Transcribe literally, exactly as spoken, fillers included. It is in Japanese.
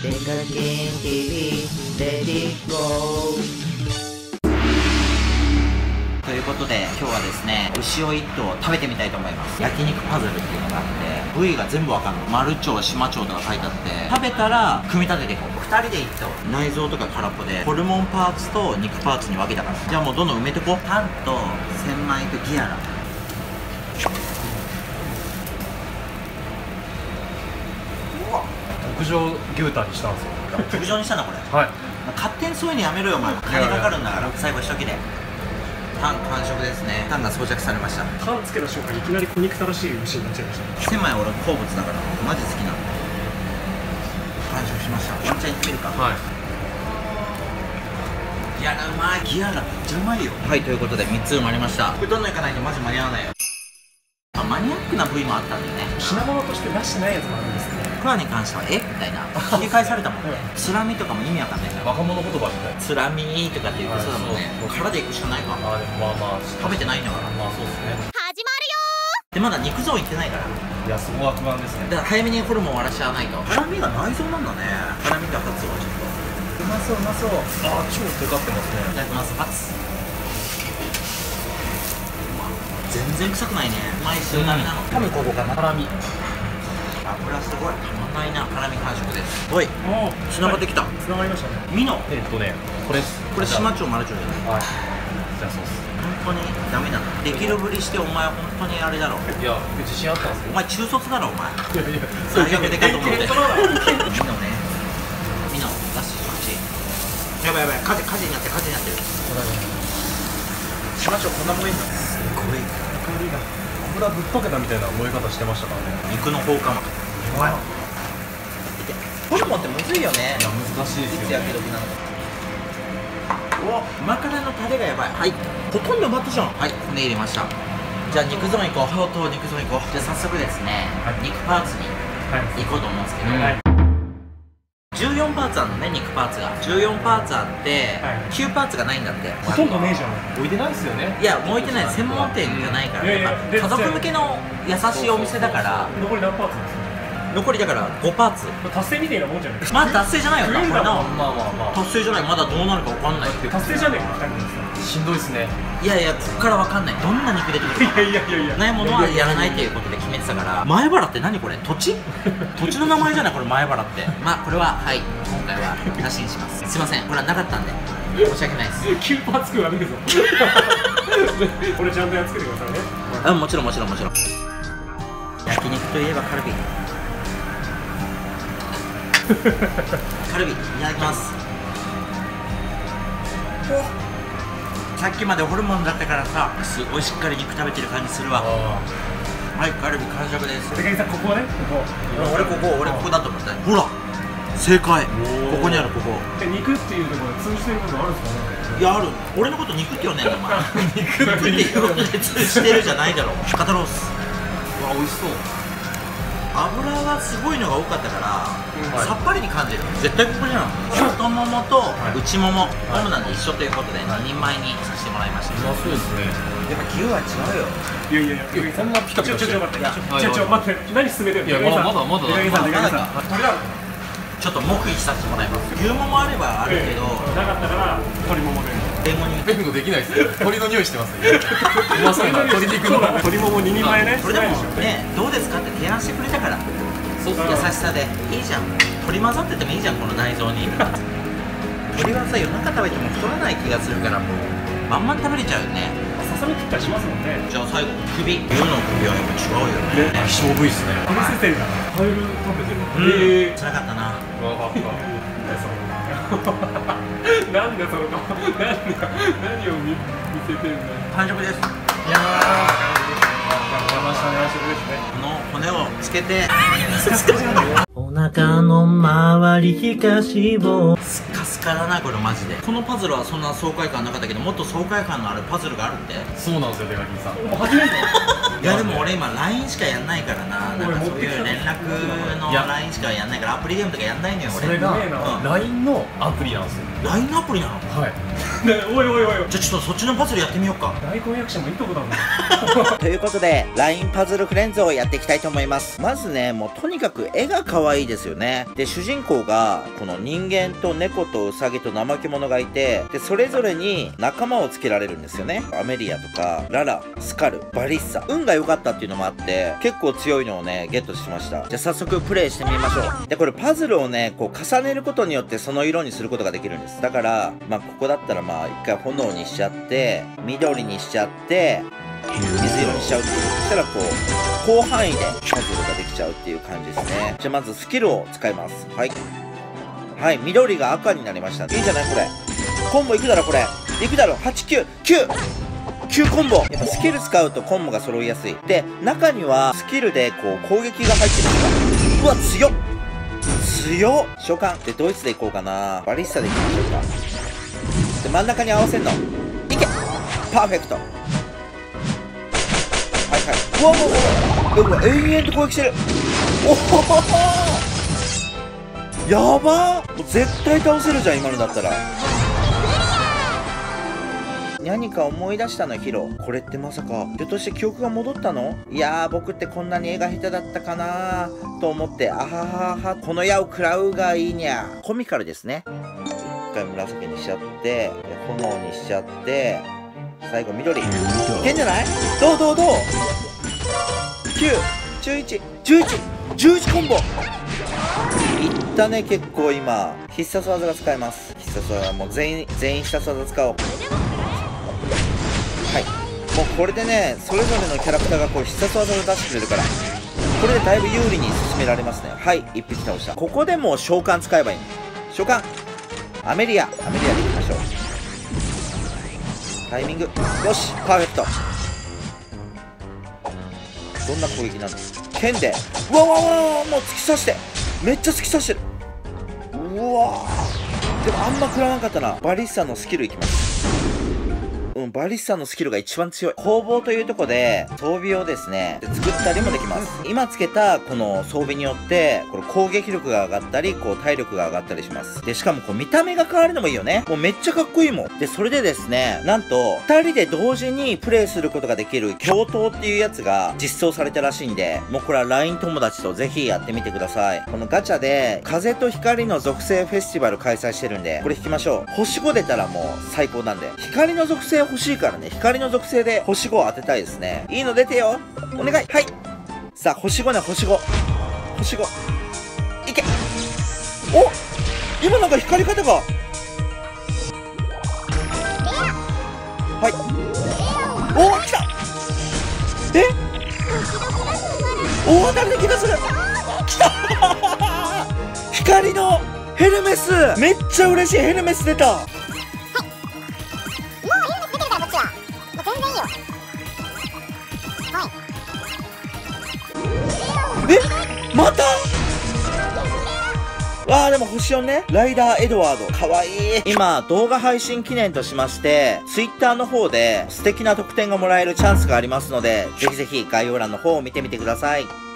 デカキン ティーブイ レディーゴー。ということで今日はですね、牛を一頭食べてみたいと思います。焼肉パズルっていうのがあって部位が全部わかんない。丸腸、島腸とか書いてあって、食べたら組み立てていこう。ふたりで一頭、内臓とか空っぽでホルモンパーツと肉パーツに分けたから、じゃあもうどんどん埋めてこう。タンと千枚とギアラ。 特上牛タンにしたんですよ。 特上にしたんだこれ。 はい。 勝手にそういうのやめろよお前。金かかるんだから。最後一切れタン完食ですね。タンが装着されました。 タンつけた瞬間いきなり小憎たらしい牛になっちゃいました。 千枚俺好物だからマジ好きなの。完食しました。ワンチャンいってみるか。はい。ギアラうまい。ギアラめっちゃうまいよ。はい、ということでみっつ埋まりました。これどんどんいかないとマジ間に合わないよ。あ、マニアックな部位もあったんだよね。 品物として出してないやつもあるんですね。 クワに関してはえみたいな切り返されたもんね。つらみとかも意味わかんないから。 若者言葉みたいな。 つらみとかって言ってそうだもんね。殻でいくしかないか。 あ、でもまあまあ食べてないんだから。 まあそうですね。 始まるよでまだ肉ゾーンいってないから。 いや、そこは不安ですね。 だから早めにホルモン割らしちゃわないと。ハラミが内臓なんだね。ハラミとカツはちょっとうまそううまそう。 あ、超テカってますね。 いただきます。パツ。全然臭くないね。毎週並みなの。多分ここかな。ハラミ。油すごい。たまんないな。ハラミ完食です。おい。繋がってきた。 繋がりましたね。 ミノ。 えっとね、これです。 これ島町丸町じゃない。 はい。じゃあそうっす。 本当にダメなの。できるふりしてお前本当にあれだろ。 いや、自信あったんですけど。 お前中卒だろお前。 いやいや、 大学でかと思って。ミノね。ミノ出しこっち。やばいやばい。火事火事になってる火事になってる。島町こんなもんいいんだ。すごい。 香りが油ぶっ溶けたみたいな燃え方してましたからね。 肉の放火魔。うまい。ホルモンってむずいよね。 いや、難しいですよ。 いつ焼き時なのか。お、旨辛のタレがやばい。はい。ほとんど埋まったじゃん。はい、骨入れました。じゃあ肉ゾーン行こう。とうとう肉ゾーン行こう。じゃあ早速ですね、肉パーツに行こうと思うんですけど、じゅうよんパーツあるのね、肉パーツが。じゅうよんパーツあってきゅうパーツがないんだって。 ほとんどねえじゃん。 置いてないですよね。 いや、もう置いてない。専門店じゃないから。やっぱ家族向けの優しいお店だから。 残り何パーツですか？ 残りだからごパーツ。 達成みたいなもんじゃないですか。 まだ達成じゃないよな、これな。 まあまあまあ。 達成じゃない。まだどうなるか分かんない。 達成じゃねえか、ふたりでしんどいですね。 いやいや、こっから分かんない。どんな肉出てくるか。 いやいやいやいや。 ないものはやらないということで決めてたから。前原って何これ？土地？土地の名前じゃないこれ前原って。まあこれははい、今回はなしにします。すいません、これはなかったんで申し訳ないです。 きゅうパーツくらいあるけど。これちゃんとやっつけてくださいね。 あ、もちろんもちろんもちろん。焼肉といえばカルビ。カルビいただきます。さっきまでホルモンだったからさ、すごいしっかり肉食べてる感じするわ。はい、カルビ完食です。 高木さん、ここね、ここ。 俺ここ、俺ここだと思った。ほら正解。ここにある、ここ。 肉っていうところで通じてる部分あるんですかね。 いや、ある。俺のこと肉って呼んでんのお前。肉っていうことで通じてるじゃないだろ。肩ロース。うわ、美味しそう。油がすごいのが多かったから、さっぱりに感じる。絶対ここじゃん。外ももと内もも、主なんで一緒ということでににんまえにさせてもらいました。 うまそうですね。 やっぱ牛は違うよ。 いやいやいや、こんなピカピカしてる。ちょちょ待って、ちょちょ待って、何進めてるの？ いや、まだまだまだ。 高木さん、高木さん、これだ。 ちょっと黙秘させてもらいます。牛ももあればあるけど、 なかったから鶏ももで。 弁護人弁護できないですね。鶏の匂いしてますね。うまそうな鶏肉の鶏ももににんまえね。 これでもね、どうですかって提案してくれたから。優しさでいいじゃん。取り混ざっててもいいじゃん、この内臓に。鶏はさ、夜中食べても太らない気がするから、もうまんまん食べれちゃうよね。 ささみ切ったりしますもんね。 じゃあ最後首。牛の首はやっぱ違うよね。 希少部位ですね。 見せてるからカエル食べてうん、 る。 辛かったな。 分かった。 なんだその顔。何が何を見せてるんだ。 完食です。いやーこの骨をつけてお腹の周り皮下脂肪スカスからないこれマジで。このパズルはそんな爽快感なかったけど、もっと爽快感のあるパズルがあるって。 そうなんですよ、デカキンさん。 もう始めんの？ いやでも俺今 ライン しかやんないからな。なんかそういう連絡の ライン しかやんないからアプリゲームとかやんないのよ俺。 それがすげえなライン のアプリなんですよ。 ライン のアプリなの？ はい。 ねおいおいおいおい。 じゃあちょっとそっちのパズルやってみようか。 大根役者もいいとこだな。 ということで ライン パズルフレンズをやっていきたいと思います。まずね、もうとにかく絵が可愛いですよね。で主人公がこの人間と猫とウサギと怠け者がいて、でそれぞれに仲間をつけられるんですよね。アメリアとかララ、スカル、バリッサ。運が良かったっていうのもあって結構強いのをねゲットしました。じゃあ早速プレイしてみましょう。でこれパズルをねこう重ねることによってその色にすることができるんです。だからまあここだったらまあ一回炎にしちゃって緑にしちゃって水色にしちゃうっていう。そしたらこう広範囲でパズルができちゃうっていう感じですね。じゃあまずスキルを使います。はいはい、緑が赤になりました。いいんじゃないこれ。コンボいくだろこれ。いくだろ。はち、きゅう、きゅうきゅうコンボ。やっぱスキル使うとコンボが揃いやすい。で中にはスキルでこう攻撃が入ってるんですが、うわ強っ強っ。召喚でドイツでいこうかな。バリッサでいきましょうか。で真ん中に合わせんのいけ。パーフェクト。はいはい。うわうわうわ、延々と攻撃してる。おほほほやばー。もう絶対倒せるじゃん今のだったら。何か思い出したのヒロ。これってまさかひょっとして記憶が戻ったの？いやー僕ってこんなに絵が下手だったかなーと思って、あはははこの矢を食らうがいいにゃ。コミカルですね。一回紫にしちゃって炎にしちゃって最後緑いけんじゃない？どうどうどう。きゅう、じゅういち、じゅういち、じゅういちコンボいったね。結構今必殺技が使えます。必殺技もう全員全員必殺技使おう。はい、もうこれでねそれぞれのキャラクターがこう必殺技を出してくれるから、これでだいぶ有利に進められますね。はい、いっぴき倒した。ここでもう召喚使えばいいの。召喚アメリアアメリアでいきましょう。タイミングよしパーフェクト。どんな攻撃なの？剣でうわわわわもう突き刺してめっちゃ突き刺してる。うわでもあんま食らわなかったな。バリッサのスキルいきます。うん、バリッサのスキルが一番強い。工房というとこで装備をですね作ったりもできます。今つけたこの装備によってこれ攻撃力が上がったりこう体力が上がったりします。でしかもこう見た目が変わるのもいいよね。もうめっちゃかっこいいもん。でそれでですねなんとふたりで同時にプレイすることができる共闘っていうやつが実装されたらしいんで、もうこれは ライン 友達とぜひやってみてください。このガチャで風と光の属性フェスティバル開催してるんでこれ引きましょう。星ご出たらもう最高なんで。光の属性欲しいからね、光の属性で星ごを当てたいですね。いいの出てよお願い。はいさあ星ごね、星ご星ごいけ。お今なんか光り方がはいおお来た。え大当たりな気がする。来た光のヘルメスめっちゃ嬉しい。ヘルメス出た。えまたわあでも星よんね。ライダーエドワードかわいい。今動画配信記念としましてツイッターの方で素敵な特典がもらえるチャンスがありますのでぜひぜひ概要欄の方を見てみてください。